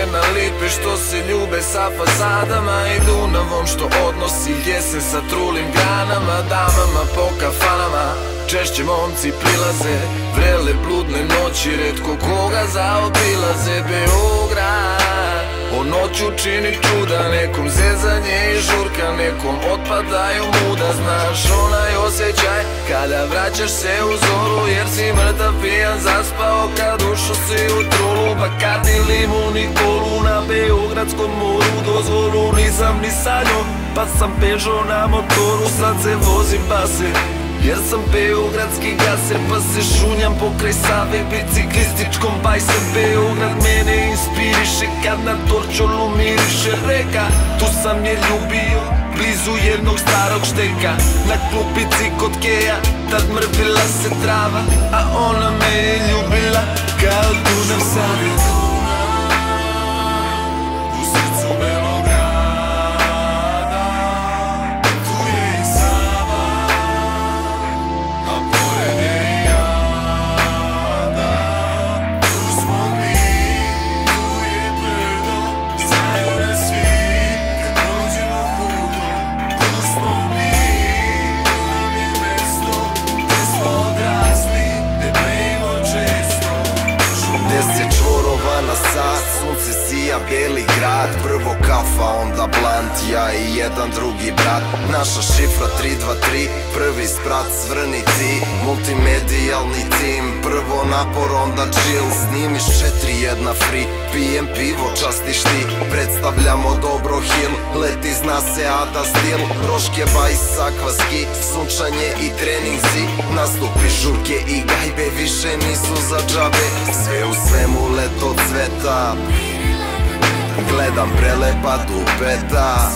na lipe što se ljube sa fasadama i Dunavom što odnosi jesen sa trulim granama. Damama po kafanama češće momci prilaze, vrele bludne noći retko koga zaobilaze. Beograd o noću čini čuda, nekom zezanje i žurka, nekom otpadaju muda. Znaš onaj osjećaj kada vraćaš se u zoru, jer si mrtav pijan zaspao kad ušao si u trulu. Bakardi, limun i kolu na beogradskom moru, dozvolu nisam ni sanjao pa sam pežao na motoru. Sad se vozim base jer sam beogradski gaser, pa se šunjam pokraj Save biciklističkom bajsem. Beograd mene inspiriše kad na Torčolu miriše reka. Tu sam je ljubio, blizu jednog starog šteka, na klupici kod Keja, tad mrvila se trava, a ona me je ljubila kao Dunav Save. Sunce sija, beli grad, prvo kafa, onda blant, ja i jedan drugi brat. Naša šifra 323, prvi sprat, svrni ti, multimedijalni tim. Prvo napor, onda chill, snimiš 4-1 free, pijem pivo, častiš ti, predstavljamo dobro hil. Leti zna se Ada stil, roške, bajs, akvaski, sunčanje i treningsi. Nastupi, žurke i gajbe više nisu za džabe, sve u svemu leto cveta. Gledam prelepa dupeta,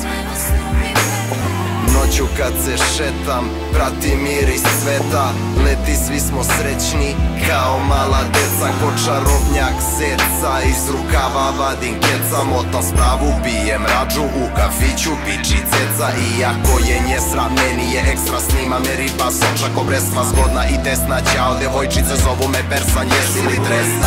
noću kad se šetam, pratim miris cveta. Leti svi smo srećni kao mala deca, ko čarobnjak seca, iz rukava vadim keca. Motam spravu, pijem rađu, u kafiću piči ceca. Iako je njesra, meni je ekstra, snima me riba soča ko bresva, zgodna i tesna. Ćao devojčice, zovu me Persan, jesi li tresna?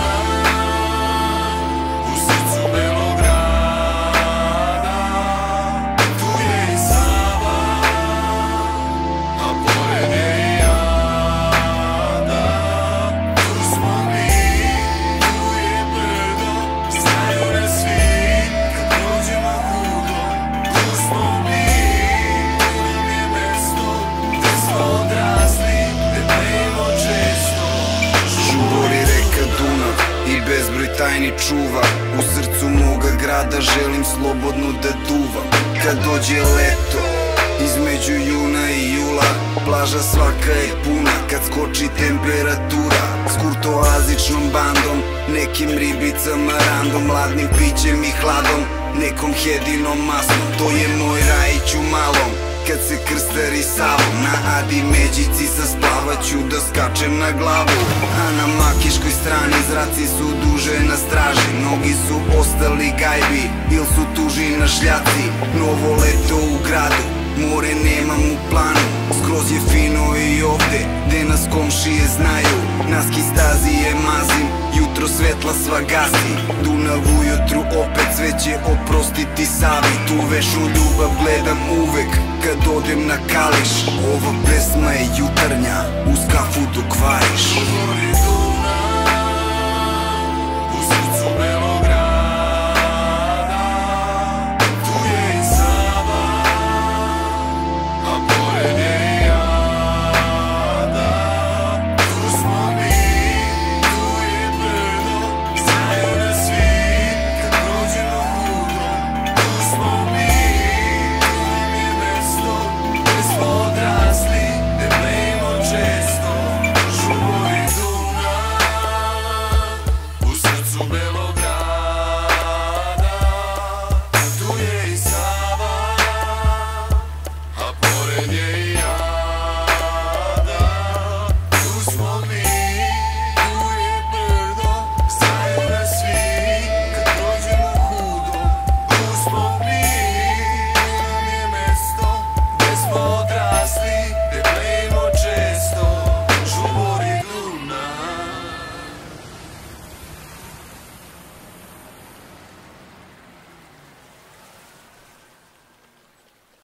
Tajni čuva, u srcu moga grada želim slobodno da duvam. Kad dođe leto, između juna i jula, plaža svaka je puna. Kad skoči temperatura, s kurtoazičnom bandom, nekim ribicama random, ladnim pićem i hladom, nekom hedinom masnom. To je moj Rajić u malom, kad se krstari Savom, na Adi Međici sa splava ću da skačem na glavu. A na makiškoj strani zraci su duže na straži, mnogi su ostali gajbi il su tuži na šljaci. Novo leto u gradu, more nemam u planu, skroz je fino i ovde, gde nas komšije znaju. Na ski stazi je mazim, jutro svetla sva gasi, Dunav ujutru opet cveće oprostiti Savi. Tu večnu ljubav gledam uvek kad odem na Kališ, ova pesma je jutarnja, uz kafu dok variš.